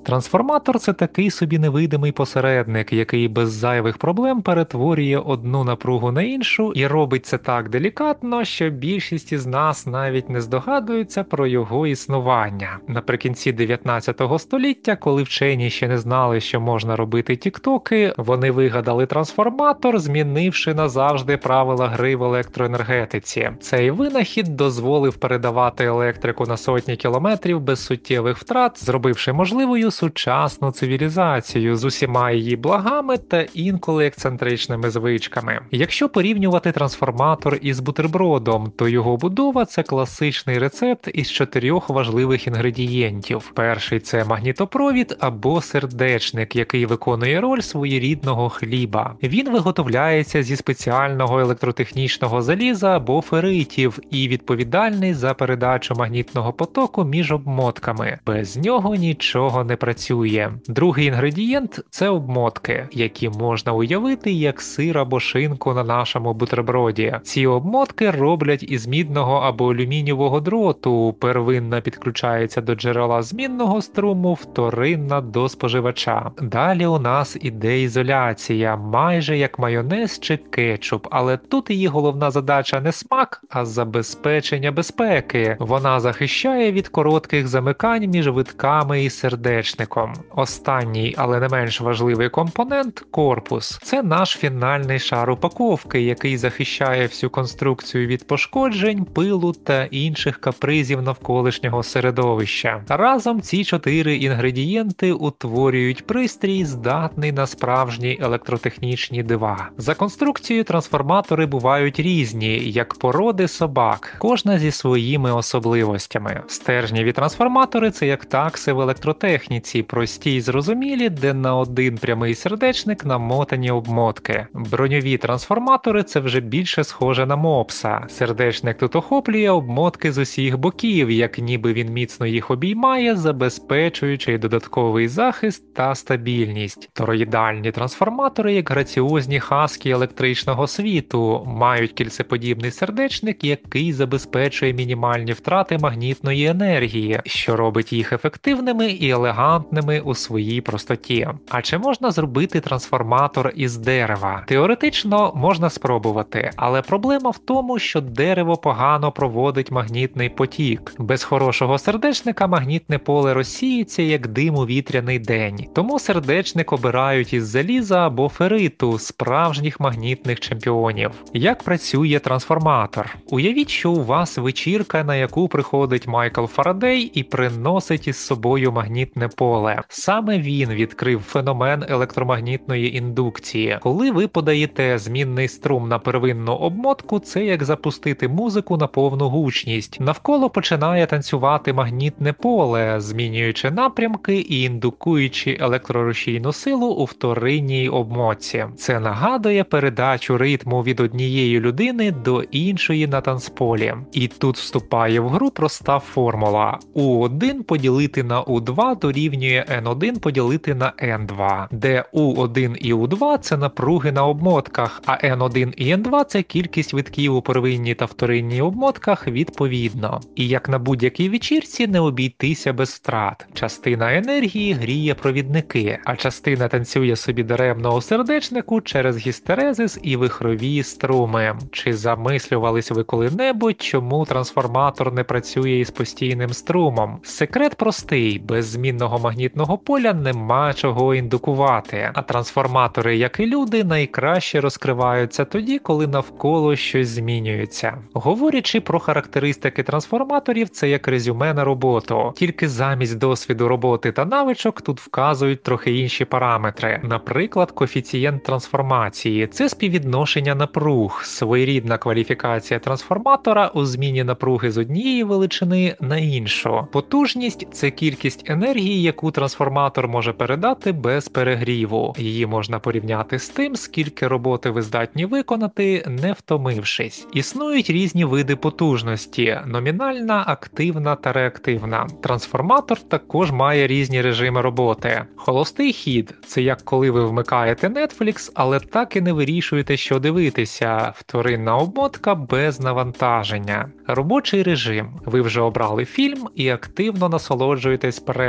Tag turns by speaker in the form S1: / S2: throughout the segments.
S1: Трансформатор – це такий собі невидимий посередник, який без зайвих проблем перетворює одну напругу на іншу і робить це так делікатно, що більшість із нас навіть не здогадується про його існування. Наприкінці 19 століття, коли вчені ще не знали, що можна робити тіктоки, вони вигадали трансформатор, змінивши назавжди правила гри в електроенергетиці. Цей винахід дозволив передавати електрику на сотні кілометрів без суттєвих втрат, зробивши можливою сучасну цивілізацію з усіма її благами та інколи ексцентричними звичками. Якщо порівнювати трансформатор із бутербродом, то його будова – це класичний рецепт із 4 важливих інгредієнтів. Перший – це магнітопровід або сердечник, який виконує роль своєрідного хліба. Він виготовляється зі спеціального електротехнічного заліза або феритів і відповідальний за передачу магнітного потоку між обмотками. Без нього нічого не працює. Другий інгредієнт – це обмотки, які можна уявити як сир або шинку на нашому бутерброді. Ці обмотки роблять із мідного або алюмінієвого дроту, первинна підключається до джерела змінного струму, вторинна до споживача. Далі у нас іде ізоляція, майже як майонез чи кетчуп, але тут її головна задача не смак, а забезпечення безпеки. Вона захищає від коротких замикань між витками і сердечником. Останній, але не менш важливий компонент – корпус. Це наш фінальний шар упаковки, який захищає всю конструкцію від пошкоджень, пилу та інших капризів навколишнього середовища. Разом ці 4 інгредієнти утворюють пристрій, здатний на справжні електротехнічні дива. За конструкцією трансформатори бувають різні, як породи собак, кожна зі своїми особливостями. Стержневі трансформатори – це як такси в електротехніці, прості й зрозумілі, де на один прямий сердечник намотані обмотки. Броньові трансформатори – це вже більше схоже на мопса. Сердечник тут охоплює обмотки з усіх боків, як ніби він міцно їх обіймає, забезпечуючи додатковий захист та стабільність. Тороїдальні трансформатори, як граціозні хаски електричного світу, мають кільцеподібний сердечник, який забезпечує мінімальні втрати магнітної енергії, що робить їх ефективними і елегантними у своїй простоті. А чи можна зробити трансформатор із дерева? Теоретично можна спробувати, але проблема в тому, що дерево погано проводить магнітний потік. Без хорошого сердечника магнітне поле розсіється, як дим у вітряний день. Тому сердечник обирають із заліза або фериту, справжніх магнітних чемпіонів. Як працює трансформатор? Уявіть, що у вас вечірка, на яку приходить Майкл Фарадей і приносить із собою магнітне поле. Саме він відкрив феномен електромагнітної індукції. Коли ви подаєте змінний струм на первинну обмотку, це як запустити музику на повну гучність. Навколо починає танцювати магнітне поле, змінюючи напрямки і індукуючи електрорушійну силу у вторинній обмотці. Це нагадує передачу ритму від однієї людини до іншої на танцполі. І тут вступає в гру проста формула. У1 поділити на У2 дорівнює N1 поділити на N2, де У1 і У2 – це напруги на обмотках, а N1 і N2 – це кількість витків у первинній та вторинній обмотках відповідно. І як на будь-якій вечірці не обійтися без втрат. Частина енергії гріє провідники, а частина танцює собі даремно у сердечнику через гістерезис і вихрові струми. Чи замислювались ви коли-небудь, чому трансформатор не працює із постійним струмом? Секрет простий – без змінного магнітного поля нема чого індукувати, а трансформатори, як і люди, найкраще розкриваються тоді, коли навколо щось змінюється. Говорячи про характеристики трансформаторів, це як резюме на роботу. Тільки замість досвіду роботи та навичок тут вказують трохи інші параметри. Наприклад, коефіцієнт трансформації – це співвідношення напруг, своєрідна кваліфікація трансформатора у зміні напруги з однієї величини на іншу. Потужність – це кількість енергії, яку трансформатор може передати без перегріву. Її можна порівняти з тим, скільки роботи ви здатні виконати, не втомившись. Існують різні види потужності – номінальна, активна та реактивна. Трансформатор також має різні режими роботи. Холостий хід – це як коли ви вмикаєте Netflix, але так і не вирішуєте, що дивитися. Вторинна обмотка без навантаження. Робочий режим – ви вже обрали фільм і активно насолоджуєтесь переглядом.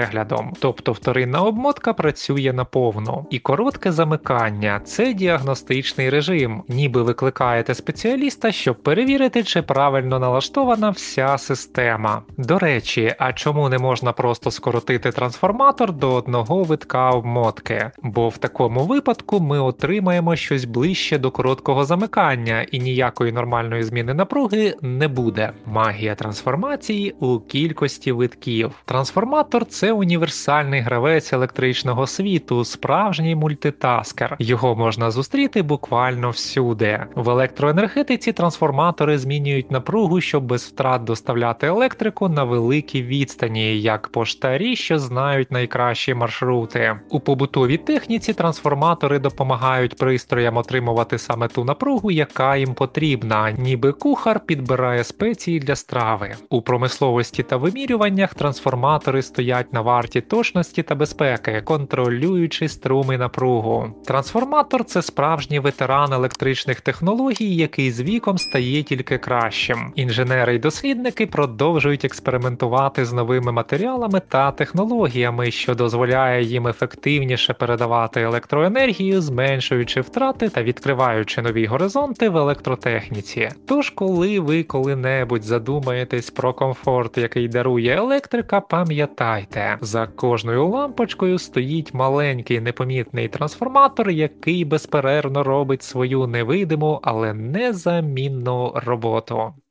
S1: мінімум, тобто вторинна обмотка працює наповну. І коротке замикання – це діагностичний режим, ніби викликаєте спеціаліста, щоб перевірити, чи правильно налаштована вся система. До речі, а чому не можна просто скоротити трансформатор до одного витка обмотки? Бо в такому випадку ми отримаємо щось ближче до короткого замикання і ніякої нормальної зміни напруги не буде. Магія трансформації у кількості витків. Трансформатор – це універсальний гравець електричного світу, справжній мультитаскер. Його можна зустріти буквально всюди. В електроенергетиці трансформатори змінюють напругу, щоб без втрат доставляти електрику на великі відстані, як поштарі, що знають найкращі маршрути. У побутовій техніці трансформатори допомагають пристроям отримувати саме ту напругу, яка їм потрібна, ніби кухар підбирає спеції для страви. У промисловості та вимірюваннях трансформатори стоять на варті точності та безпеки, контролюючи струм і напругу. Трансформатор – це справжній ветеран електричних технологій, який з віком стає тільки кращим. Інженери й дослідники продовжують експериментувати з новими матеріалами та технологіями, що дозволяє їм ефективніше передавати електроенергію, зменшуючи втрати та відкриваючи нові горизонти в електротехніці. Тож, коли ви коли-небудь задумаєтесь про комфорт, який дарує електрика, пам'ятайте, за кожною лампочкою стоїть маленький непомітний трансформатор, який безперервно робить свою невидиму, але незамінну роботу.